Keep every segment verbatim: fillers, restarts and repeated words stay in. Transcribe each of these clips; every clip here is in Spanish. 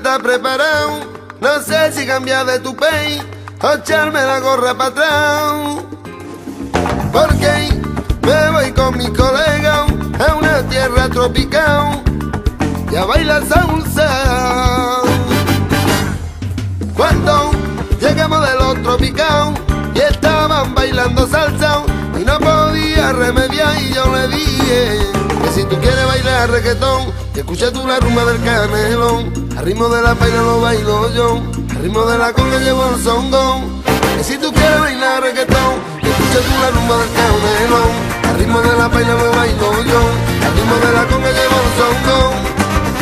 estás preparado. No sé si cambiar de tu pay o echarme la gorra para atrás. Porque me voy con mis colegas a una tierra tropical y a bailar salsa. Cuando llegamos de los tropical y estaban bailando salsa y no podía remediar, y yo le dije que si tú quieres bailar reggaetón, que escucha tú la rumba del canelón. Al ritmo de la paila lo bailo yo, al ritmo de la conga llevo el sondón. Que si tú quieres bailar reggaetón, que escucha tú la rumba del canelón. Al ritmo de la paila lo bailo yo, al ritmo de la conga llevo el sondón.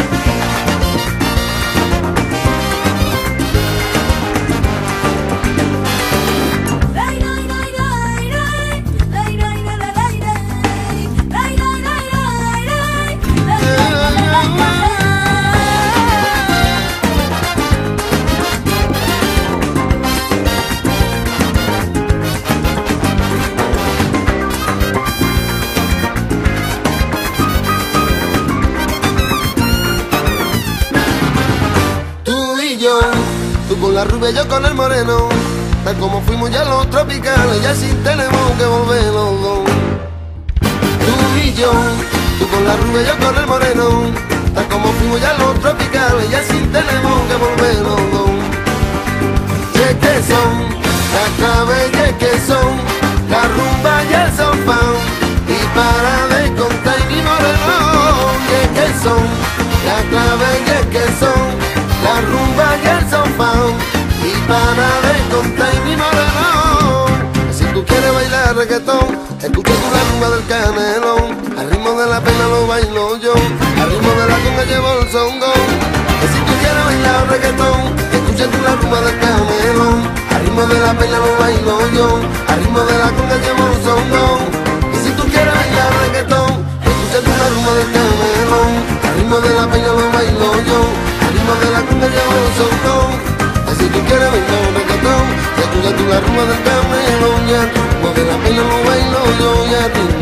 Tú con la rubia, yo con el moreno, tal como fuimos ya los tropicales, ya sí tenemos que volver los dos. Tú y yo, tú con la rubia, yo con el moreno, tal como fuimos ya los tropicales, ya sí tenemos que volver los dos. ¿Qué que son? Las claves, ¿qué que son? La rumba y el sofá, y para de contar y mi moreno. ¿Qué que son? Las claves, ¿qué que son? La rumba y el sofá, y para de contar y mi moreno. Si tú quieres bailar reggaetón, escucha tú la rumba del canelón. Al ritmo de la pena lo bailo yo, al ritmo de la conga llevo el sondón. Si tú quieres bailar reggaetón, escucha tú la rumba del canelón. Al ritmo de la pena lo bailo yo, al ritmo de la conga llevo el sondón. Y si tú quieres bailar reggaetón, escucha tú la rumba del canelón. Al ritmo de la pena lo bailo yo, al ritmo de la conga llevo el sondón. Si tú quieres bailar reggaetón, escucha tú la rumba del canelón. Y al ritmo de la pena lo bailo yo, y a ti